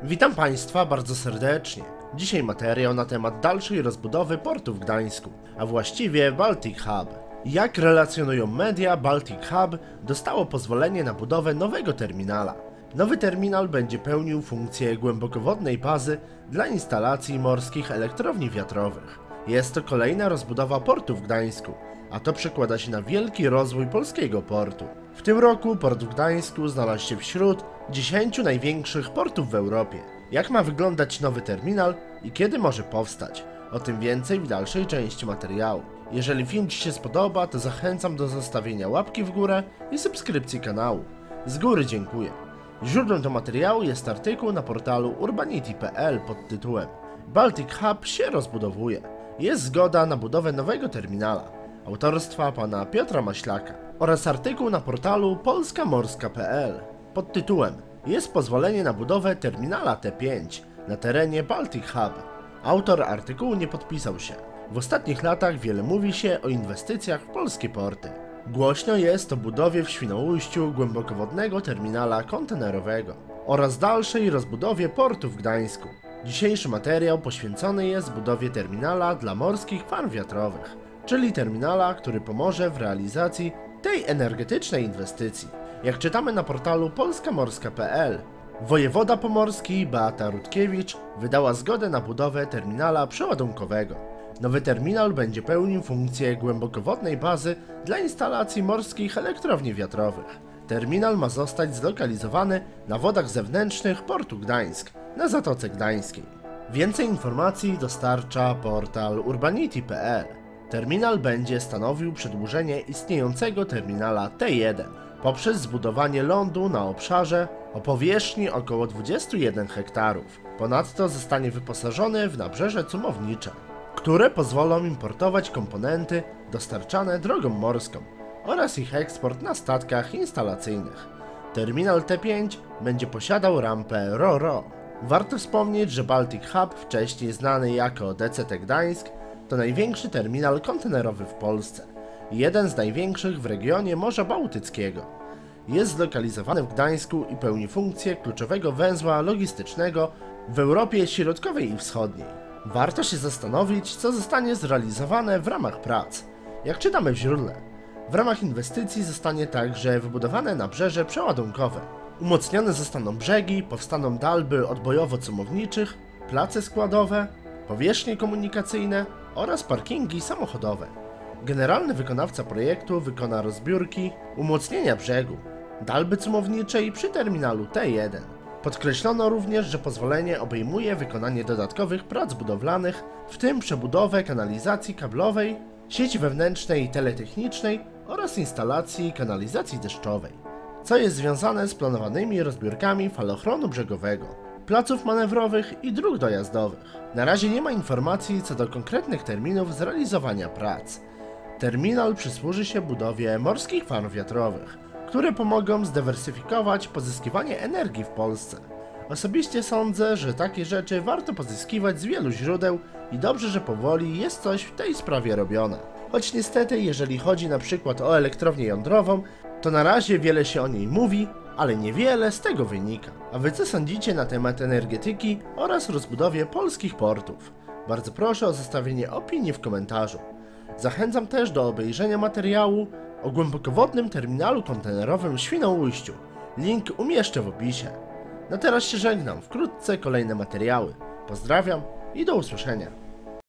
Witam Państwa bardzo serdecznie. Dzisiaj materiał na temat dalszej rozbudowy portu w Gdańsku, a właściwie Baltic Hub. Jak relacjonują media, Baltic Hub dostało pozwolenie na budowę nowego terminala. Nowy terminal będzie pełnił funkcję głębokowodnej bazy dla instalacji morskich elektrowni wiatrowych. Jest to kolejna rozbudowa portu w Gdańsku, a to przekłada się na wielki rozwój polskiego portu. W tym roku port w Gdańsku znalazł się wśród 10 największych portów w Europie. Jak ma wyglądać nowy terminal i kiedy może powstać? O tym więcej w dalszej części materiału. Jeżeli film Ci się spodoba, to zachęcam do zostawienia łapki w górę i subskrypcji kanału. Z góry dziękuję. Źródłem do materiału jest artykuł na portalu urbanity.pl pod tytułem Baltic Hub się rozbudowuje. Jest zgoda na budowę nowego terminala autorstwa pana Piotra Maślaka oraz artykuł na portalu polskamorska.pl pod tytułem Jest pozwolenie na budowę terminala T5 na terenie Baltic Hub. Autor artykułu nie podpisał się. W ostatnich latach wiele mówi się o inwestycjach w polskie porty. Głośno jest o budowie w Świnoujściu głębokowodnego terminala kontenerowego oraz dalszej rozbudowie portu w Gdańsku. Dzisiejszy materiał poświęcony jest budowie terminala dla morskich farm wiatrowych, czyli terminala, który pomoże w realizacji tej energetycznej inwestycji. Jak czytamy na portalu polskamorska.pl, wojewoda pomorski Beata Rutkiewicz wydała zgodę na budowę terminala przeładunkowego. Nowy terminal będzie pełnił funkcję głębokowodnej bazy dla instalacji morskich elektrowni wiatrowych. Terminal ma zostać zlokalizowany na wodach zewnętrznych portu Gdańsk, na Zatoce Gdańskiej. Więcej informacji dostarcza portal urbanity.pl. Terminal będzie stanowił przedłużenie istniejącego terminala T1 poprzez zbudowanie lądu na obszarze o powierzchni około 21 hektarów. Ponadto zostanie wyposażony w nabrzeże cumownicze, które pozwolą importować komponenty dostarczane drogą morską oraz ich eksport na statkach instalacyjnych. Terminal T5 będzie posiadał rampę RoRo. Warto wspomnieć, że Baltic Hub, wcześniej znany jako DCT Gdańsk, to największy terminal kontenerowy w Polsce i jeden z największych w regionie Morza Bałtyckiego. Jest zlokalizowany w Gdańsku i pełni funkcję kluczowego węzła logistycznego w Europie Środkowej i Wschodniej. Warto się zastanowić, co zostanie zrealizowane w ramach prac. Jak czytamy w źródle, w ramach inwestycji zostanie także wybudowane nabrzeże przeładunkowe. Umocnione zostaną brzegi, powstaną dalby odbojowo-cumowniczych, place składowe, powierzchnie komunikacyjne oraz parkingi samochodowe. Generalny wykonawca projektu wykona rozbiórki, umocnienia brzegu, dalby cumowniczej przy terminalu T1. Podkreślono również, że pozwolenie obejmuje wykonanie dodatkowych prac budowlanych, w tym przebudowę kanalizacji kablowej, sieci wewnętrznej i teletechnicznej oraz instalacji kanalizacji deszczowej, co jest związane z planowanymi rozbiórkami falochronu brzegowego, placów manewrowych i dróg dojazdowych. Na razie nie ma informacji co do konkretnych terminów zrealizowania prac. Terminal przysłuży się budowie morskich farm wiatrowych, które pomogą zdywersyfikować pozyskiwanie energii w Polsce. Osobiście sądzę, że takie rzeczy warto pozyskiwać z wielu źródeł i dobrze, że powoli jest coś w tej sprawie robione. Choć niestety, jeżeli chodzi na przykład o elektrownię jądrową, to na razie wiele się o niej mówi, ale niewiele z tego wynika. A wy co sądzicie na temat energetyki oraz rozbudowie polskich portów? Bardzo proszę o zostawienie opinii w komentarzu. Zachęcam też do obejrzenia materiału o głębokowodnym terminalu kontenerowym w Świnoujściu. Link umieszczę w opisie. Na teraz się żegnam, wkrótce kolejne materiały. Pozdrawiam i do usłyszenia.